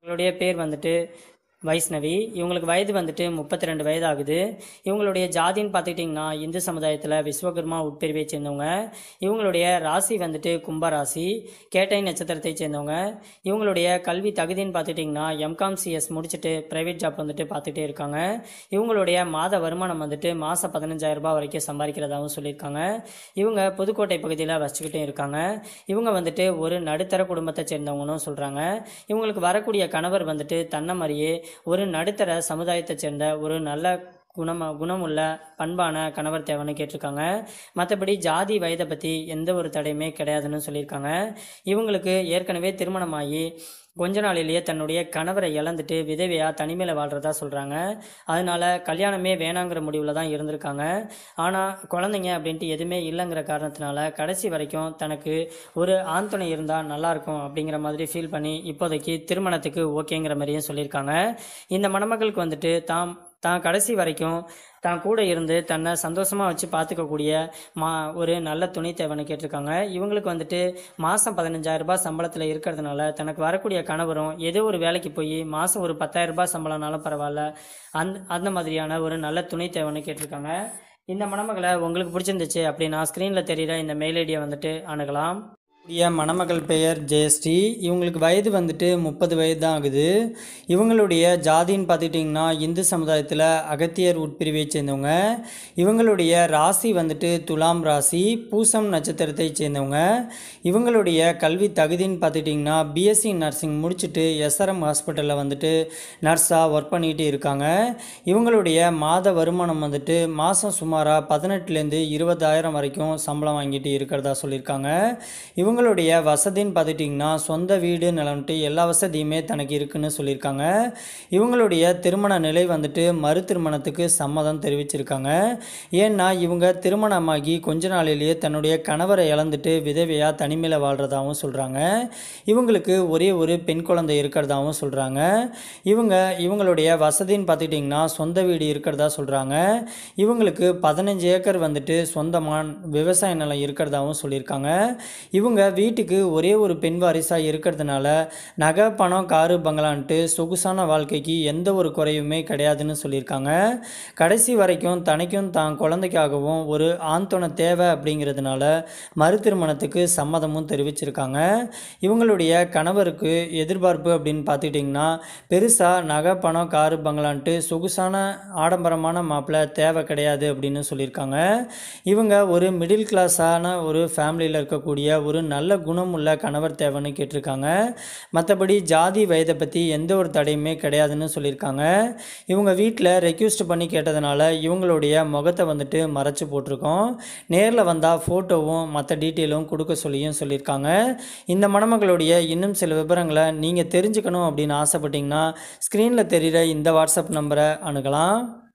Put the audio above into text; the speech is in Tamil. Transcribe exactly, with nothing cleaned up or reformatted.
இவங்களுடைய பேர் வந்துட்டு வைஷ்ணவி. இவங்களுக்கு வயது வந்துட்டு முப்பத்தி ரெண்டு வயது ஆகுது. இவங்களுடைய ஜாதின்னு பார்த்துக்கிட்டிங்கன்னா இந்து சமுதாயத்தில் விஸ்வகர்மா உட்பிரிவை சேர்ந்தவங்க. இவங்களுடைய ராசி வந்துட்டு கும்பராசி, கேட்டை நட்சத்திரத்தை சேர்ந்தவங்க. இவங்களுடைய கல்வி தகுதின்னு பார்த்துக்கிட்டிங்கன்னா எம்காம் சிஎஸ் முடிச்சுட்டு ப்ரைவேட் ஜாப் வந்துட்டு பார்த்துட்டே இருக்காங்க. இவங்களுடைய மாத வருமானம் வந்துட்டு மாதம் பதினஞ்சாயிரம் ரூபாய் வரைக்கும் சம்பாதிக்கிறதாகவும் சொல்லியிருக்காங்க. இவங்க புதுக்கோட்டை பகுதியில் வச்சுக்கிட்டே இருக்காங்க. இவங்க வந்துட்டு ஒரு நடுத்தர குடும்பத்தை சேர்ந்தவங்கன்னு சொல்கிறாங்க. இவங்களுக்கு வரக்கூடிய கணவர் வந்துட்டு தன்னை மாதிரியே ஒரு நடுத்தர சமுதாயத்தை சேர்ந்த ஒரு நல்ல குணம குணமுள்ள பண்பான கணவர் தேவைன்னு கேட்டிருக்காங்க. மற்றபடி ஜாதி வயதை பற்றி எந்த ஒரு தடையுமே கிடையாதுன்னு சொல்லியிருக்காங்க. இவங்களுக்கு ஏற்கனவே திருமணமாகி கொஞ்ச நாளிலேயே தன்னுடைய கணவரை இழந்துட்டு விதவையாக தனிமையில் வாழ்கிறதா சொல்கிறாங்க. அதனால் கல்யாணமே வேணாங்கிற முடிவில் தான் இருந்திருக்காங்க. ஆனால் குழந்தைங்க அப்படின்ட்டு எதுவுமே இல்லைங்கிற காரணத்தினால கடைசி வரைக்கும் தனக்கு ஒரு ஆண் துணை இருந்தால் நல்லாயிருக்கும் அப்படிங்கிற மாதிரி ஃபீல் பண்ணி இப்போதைக்கு திருமணத்துக்கு ஓகேங்கிற மாதிரியும் சொல்லியிருக்காங்க. இந்த மணமக்களுக்கு வந்துட்டு தாம் தான் கடைசி வரைக்கும் தான் கூட இருந்து தன்னை சந்தோஷமாக வச்சு பார்த்துக்கக்கூடிய மா ஒரு நல்ல துணை தேவைன்னு கேட்டிருக்காங்க. இவங்களுக்கு வந்துட்டு மாதம் பதினஞ்சாயிரம் ரூபாய் சம்பளத்தில் இருக்கிறதுனால தனக்கு வரக்கூடிய கணவரும் ஏதோ ஒரு வேலைக்கு போய் மாதம் ஒரு பத்தாயிரம் ரூபாய் சம்பளம்னாலும் பரவாயில்ல, அந்த அந்த மாதிரியான ஒரு நல்ல துணை தேவைன்னு கேட்டிருக்காங்க. இந்த மணமகளை உங்களுக்கு பிடிச்சிருந்துச்சு அப்படின்னா ஸ்க்ரீனில் தெரிகிற இந்த மெயில் ஐடியை வந்துட்டு அணுகலாம். மணமகள் பெயர் ஜெயஸ்ரீ. இவங்களுக்கு வயது வந்துட்டு முப்பது வயது தான் ஆகுது. இவங்களுடைய ஜாதின்னு பார்த்துக்கிட்டிங்கன்னா இந்து சமுதாயத்தில் அகத்தியர் உட்பிரிவை சேர்ந்தவங்க. இவங்களுடைய ராசி வந்துட்டு துலாம் ராசி, பூசம் நட்சத்திரத்தை சேர்ந்தவங்க. இவங்களுடைய கல்வி தகுதின்னு பார்த்துக்கிட்டிங்கன்னா பிஎஸ்சி நர்சிங் முடிச்சுட்டு எஸ்ஆர்எம் ஹாஸ்பிட்டலில் வந்துட்டு நர்ஸாக ஒர்க் பண்ணிகிட்டு இருக்காங்க. இவங்களுடைய மாத வருமானம் வந்துட்டு மாதம் சுமாராக பதினெட்டுலேருந்து இருபதாயிரம் வரைக்கும் சம்பளம் வாங்கிட்டு இருக்கிறதா சொல்லியிருக்காங்க. இவங்க இவங்களுடைய வசதின்னு பார்த்துட்டிங்கன்னா சொந்த வீடு நிலம்ட்டு எல்லா வசதியுமே தனக்கு இருக்குன்னு சொல்லியிருக்காங்க. இவங்களுடைய திருமண நிலை வந்துட்டு மறு திருமணத்துக்கு சம்மதம் தெரிவிச்சிருக்காங்க. ஏன்னா இவங்க திருமணமாகி கொஞ்ச நாளிலேயே தன்னுடைய கணவரை இழந்துட்டு விதவையாக தனிமையில் வாழ்கிறதாகவும் சொல்கிறாங்க. இவங்களுக்கு ஒரே ஒரு பெண் குழந்தை இருக்கிறதாகவும் சொல்கிறாங்க. இவங்க இவங்களுடைய வசதின்னு பார்த்துக்கிட்டிங்கன்னா சொந்த வீடு இருக்கிறதா சொல்கிறாங்க. இவங்களுக்கு பதினஞ்சு ஏக்கர் வந்துட்டு சொந்தமான விவசாய நிலம் இருக்கிறதாகவும் சொல்லியிருக்காங்க. இவங்க வீட்டுக்கு ஒரே ஒரு பெண் வாரிசாக இருக்கிறதுனால நகை பணம் காரு பங்களான்ட்டு சொகுசான வாழ்க்கைக்கு எந்த ஒரு குறையுமே கிடையாதுன்னு சொல்லியிருக்காங்க. கடைசி வரைக்கும் தனக்கும் தான் குழந்தைக்காகவும் ஒரு ஆண் துணை தேவை அப்படிங்கிறதுனால மறு திருமணத்துக்கு சம்மதமும் தெரிவிச்சிருக்காங்க. இவங்களுடைய கணவருக்கு எதிர்பார்ப்பு அப்படின்னு பார்த்துக்கிட்டிங்கன்னா பெருசாக நகை பணம் காரு பங்களான்ட்டு சொகுசான ஆடம்பரமான மாப்பிள்ளை தேவை கிடையாது அப்படின்னு சொல்லியிருக்காங்க. இவங்க ஒரு மிடில் கிளாஸான ஒரு ஃபேமிலியில் இருக்கக்கூடிய ஒரு நல்ல குணமுள்ள கணவர் தேவைன்னு கேட்டிருக்காங்க. மற்றபடி ஜாதி வயதை பற்றி எந்த ஒரு தடையுமே கிடையாதுன்னு சொல்லியிருக்காங்க. இவங்க வீட்டில் ரெக்வெஸ்ட் பண்ணி கேட்டதுனால இவங்களுடைய முகத்தை வந்துட்டு மறைச்சு போட்டிருக்கோம். நேரில் வந்தால் ஃபோட்டோவும் மற்ற டீட்டெயிலும் கொடுக்க சொல்லியும் சொல்லியிருக்காங்க. இந்த மணமகளுடைய இன்னும் சில விவரங்களை நீங்கள் தெரிஞ்சுக்கணும் அப்படின்னு ஆசைப்பட்டீங்கன்னா ஸ்க்ரீனில் தெரிகிற இந்த வாட்ஸ்அப் நம்பரை அணுகலாம்.